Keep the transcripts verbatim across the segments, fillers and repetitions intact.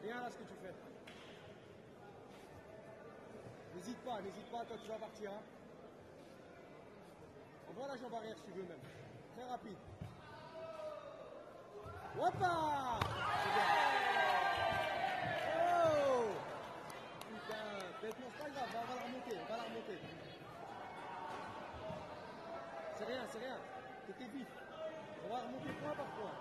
Rien là ce que tu fais. N'hésite pas, n'hésite pas, toi tu vas partir. Hein. Envoie la jambe arrière si tu veux même. Très rapide. Hoppa! Oh! Putain, bêtement, c'est pas grave, on va la remonter, on va la remonter. C'est rien, c'est rien. T'étais vif. On va remonter point par point.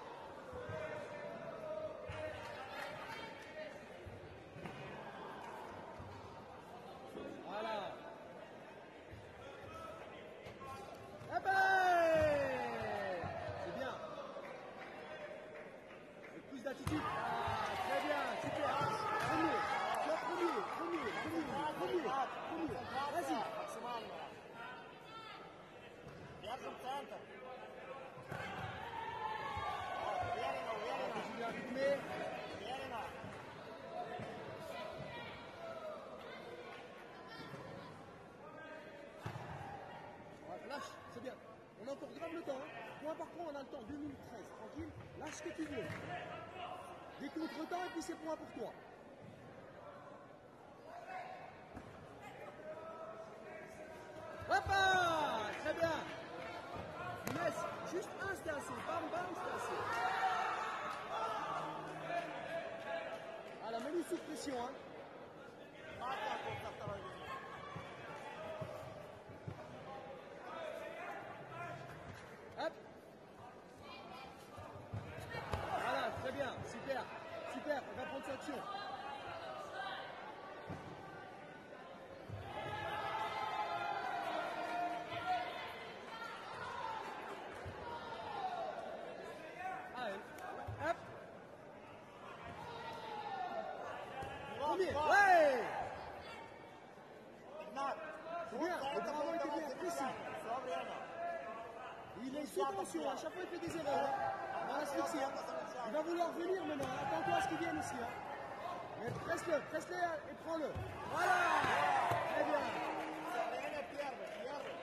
Voilà. Eh ben! C'est bien. Avec plus d'attitude. Ah, très bien, super. Premier, toi premier, premier, premier, premier, premier. Vas-y. Максимально. Держим центр. Уверенно, уверенно. Continue à rythmer. Уверенно. Lâche, c'est bien. On a encore grave le temps. Hein. Point par point, on a le temps. deux minutes treize, tranquille. Lâche ce que tu veux. Des contre-temps et puis c'est point pour toi. Hoppa! Très bien. Laisse juste un, c'était assez. Bam, bam, c'était assez. Voilà, mets-nous sous pression. Hein. Матя тут на второй линии. Hop. Voilà, très bien, super, super, on va prendre cette action. Allez, hop. Premier, ouais. Игнат, C'est bien, тут le travail était bien précis. Все время. Il est sous tension, à chaque fois il fait des erreurs. Hein. On va l'asphyxier. Hein. Il va vouloir venir maintenant. Attends-toi à ce qu'il vienne ici. Hein. Mais presse-le, presse-le et prends-le. Voilà. Très bien. Все время первый, первый.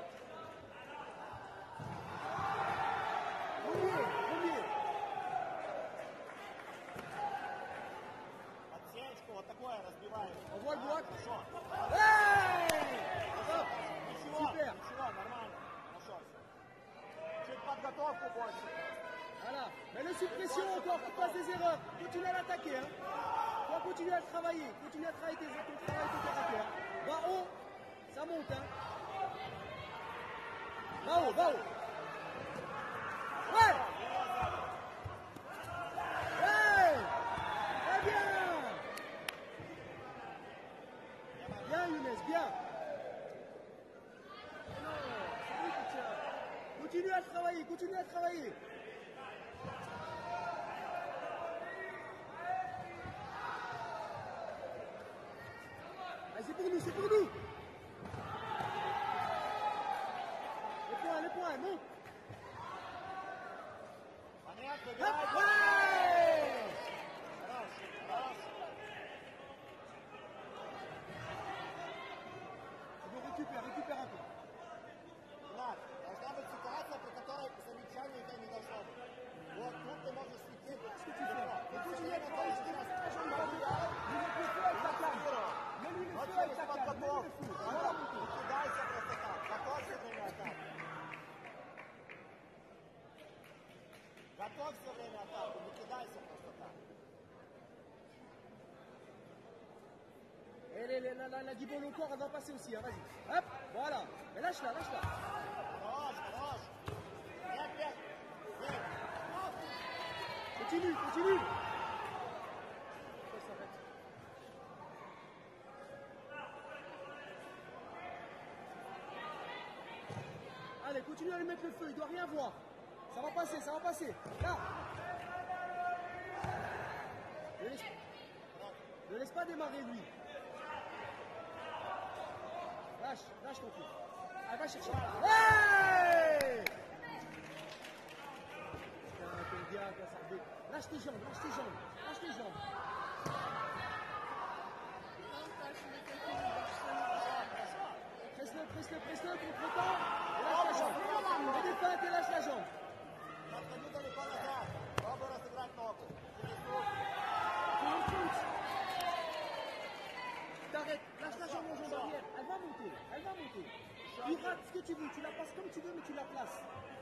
Premier, premier. Отсечку, вот такое разбиваем. On voit le bloc. Хорошо. Hey. Hop. Ничего, Super. ничего, нормально. Хорошо. Чуть подготовку больше. Voilà. Mets-le sous pression encore, qu'il fasse des erreurs. Continue à l'attaquer. Hein. Toi, continue à le travailler. Continue à travailler tes, ton travail de caractère. Va haut. Ça monte. Hein. Va haut, va haut. Ouais. Ouais. Très bien. Bien, Younes, bien. Non, c'est lui qui tient. Continue à travailler, continue à travailler. Allez, c'est pour nous, c'est pour nous. Les points, les points, monte. Момент, Hop, выбирай. ouais. Хорош, хорош. On récupère, récupère un peu. Игнат, должна быть ситуация, при которой замечания у тебя не должно быть. Вот тут ты можешь сидеть. Qu'est-ce que tu fais? Ты Et все continue à время travailler должен sur сейчас la jambe droite. проверять. Mets-lui le feu avec ta canne. Mets-lui le Вот feu avec через ta canne. Mets-lui подготовку. le feu. Вот, Voilà. не кидайся просто так. Готовься время атаки. Готовь все время атаку, не кидайся просто так. Et les, les, la, la, la guibole au corps, elle va passer aussi. Hein. Vas-y. Hop, voilà. Mais lâche-la, lâche-la. Хорош, хорош. Нет, нет. Нет. Continue, continue. Ça s'arrête. Allez, continue à lui mettre le feu, il doit rien voir. Ça va passer, ça va passer. Là. Ne laisse, ne laisse pas démarrer lui. Lâche, lâche ton coup. Allez, va chercher. Ouais. Putain, quel gars, quand ça revient. Lâche tes jambes, lâche tes jambes, lâche tes jambes. Presse-le, presse-le, presse-le, contre-temps. Et lâche la jambe. Fais des feintes et lâche la jambe. Не отходи далеко назад. Пробуй разыграть ногу. Через руку. Fais une faute. rates ce que tu veux, tu la passes comme tu veux, mais tu la places.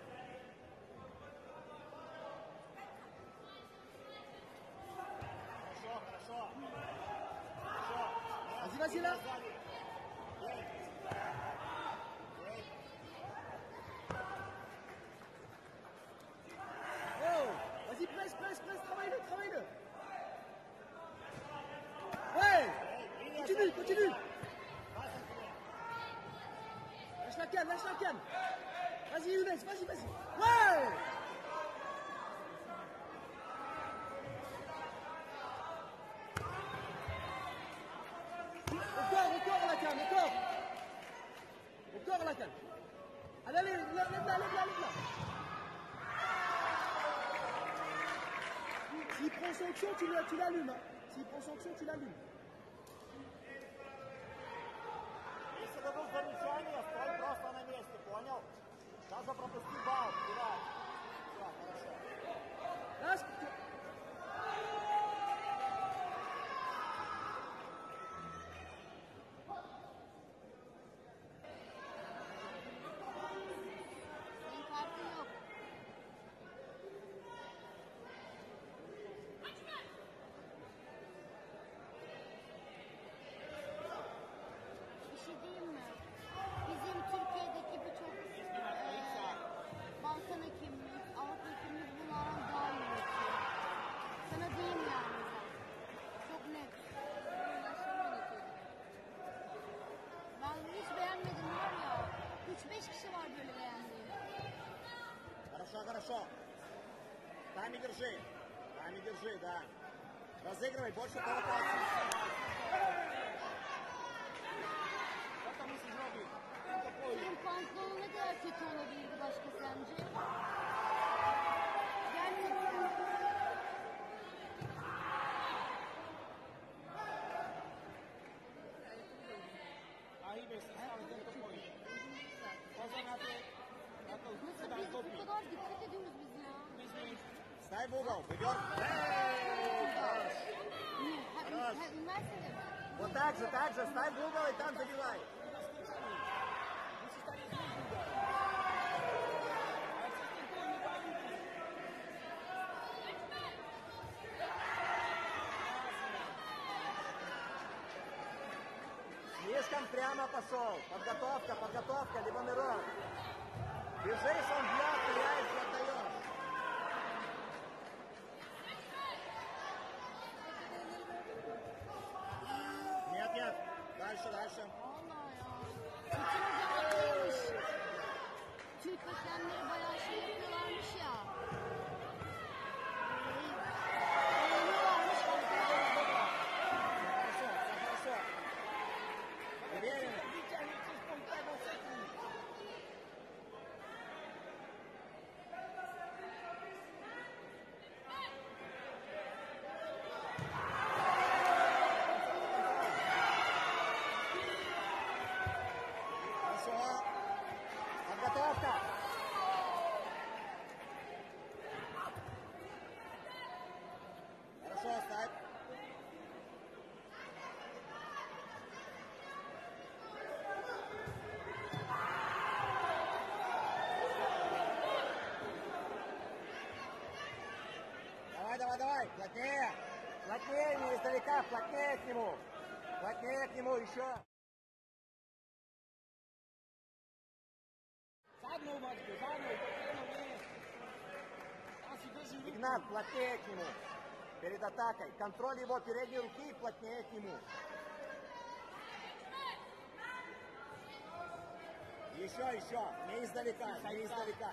Хорошо, хорошо. Хорошо. Vas-y, vas-y là. Oh, vas-y, presse, presse, presse, travaille-le, travaille-le. Ouais, continue, continue. Lâche la canne, lâche la canne. Vas-y, Younes, vas-y, vas-y. Ouais. Au corps, au corps la canne, au corps. Au corps la canne. Allez, allez, lève-la, lève-la, lève-la. S'il prend sanction, tu l'allumes. Hein. S'il prend sanction, tu l'allumes. Если дадут замечание, стой просто на месте, понял? Даже пропусти балл, кидай. Все, хорошо. Раз. Хорошо, хорошо. Тайми держи. Тайми держи, да. Разыгрывай, больше провокаций. What mı Robi? Benim pantolonu ne kadar kötü olabilirdi başka sence? Gerçekten. Aí, bem, você sabe que eu tô com ele. Cosa na tua... Nasıl biz bu kadar dikkat ediyoruz biz ya? Стай в угол, идем. Ha, üniversitede mi? Вот так же, так же, стай в угол и там забивай. Слишком прямо пошел. Подготовка, подготовка, либо нырок. Бежишь, он бьет, теряешь, отдаешь. Нет, нет. Дальше, дальше. Vallahi ya. Bütün hoca haklıymış. Türk hakemleri bayağı şey yapıyorlarmış ya. Beğeniyorlarmış hakikaten. Хорошо, все хорошо. Уверенно. Хорошо. Подготовка. Хорошо, ставь. Давай, давай, давай, плотнее. Плотнее, не издалека, плотнее к нему. Плотнее к нему еще. Игнат, плотнее к нему. Перед атакой. Контроль его передней руки и плотнее к нему. Еще, еще. Не издалека, не издалека.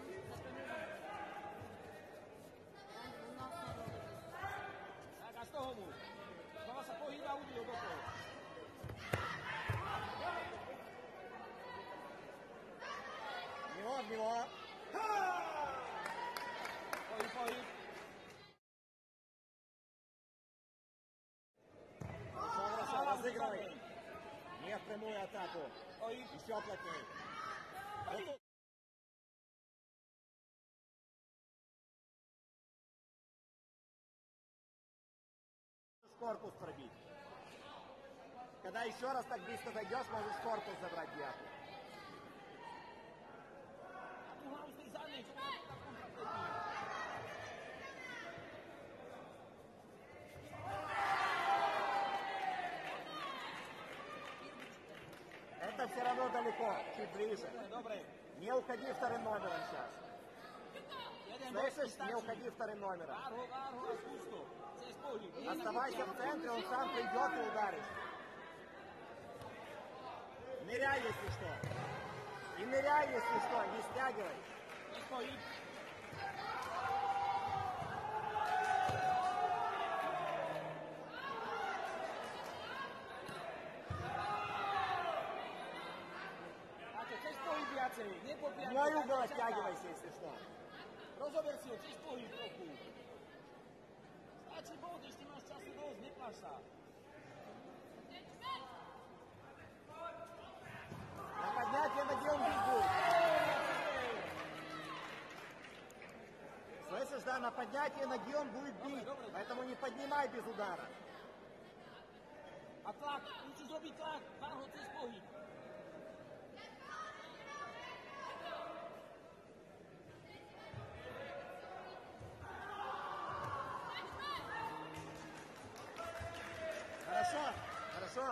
В него, в него. Хорошо, хорошо, разыгрывай. Не в прямую атаку. Еще плотнее. Вот тут. Корпус пробить. Когда еще раз так близко зайдешь, можешь корпус забрать яку. это все равно далеко, чуть ближе. Не уходи вторым номером сейчас. Слышишь? Не уходи вторым номером. Оставайся в центре, он сам придет и ударит. Ныряй, если что. И ныряй, если что, не стягивай. В мой угол оттягивайся, если что. Rozober si ho, chceš pohyb trochu. Stačí bod, ešte máš času dosť, nepláš sa. На поднятие ноги он бить будет. Слышишь, да, на поднятие ноги он будет бить. Поэтому не поднимай без удара. A tlak, musíš robiť tlak, pár ho cez pohyb. Хорошо, хорошо.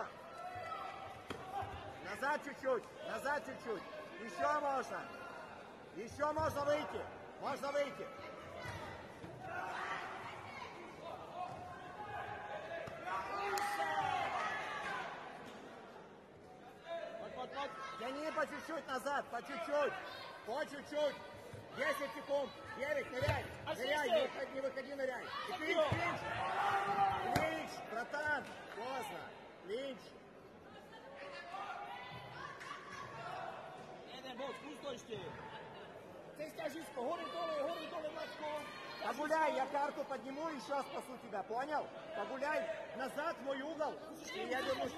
Назад чуть-чуть, назад чуть-чуть. Еще можно. Еще можно выйти. Можно выйти. Тяни по чуть-чуть назад, по чуть-чуть. По чуть-чуть. десять секунд. девять, ныряй. Ныряй, не выходи, не выходи, ныряй. И клинч, клинч. Клинч, братан. Поздно. Клинч. Jeden bod, skús to ešte. Cez ťažisko, hore dole, hore dole, Mačko. Погуляй, я карту подниму и сейчас спасу тебя, понял? Погуляй назад в мой угол, и я вернусь.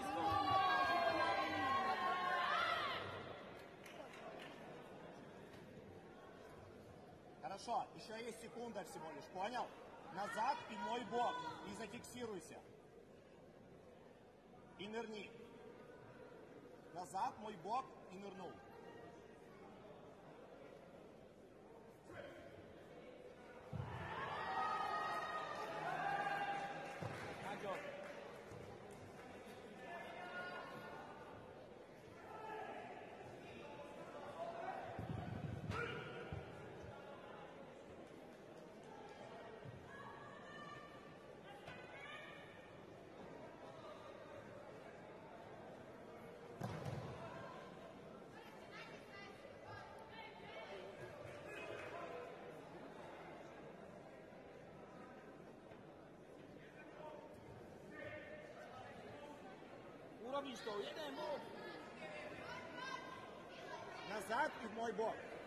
Хорошо, еще есть секунда всего лишь, понял? Назад и мой бок, и зафиксируйся. И нырни. Назад, мой бок, и нырнул. Urobíš to, jeden bod. Назад и в мой бок.